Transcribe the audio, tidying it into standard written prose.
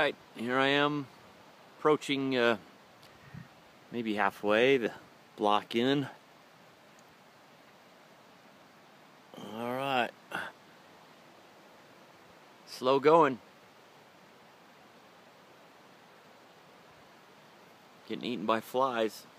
Alright, here I am approaching maybe halfway the block in. Alright, slow going. Getting eaten by flies.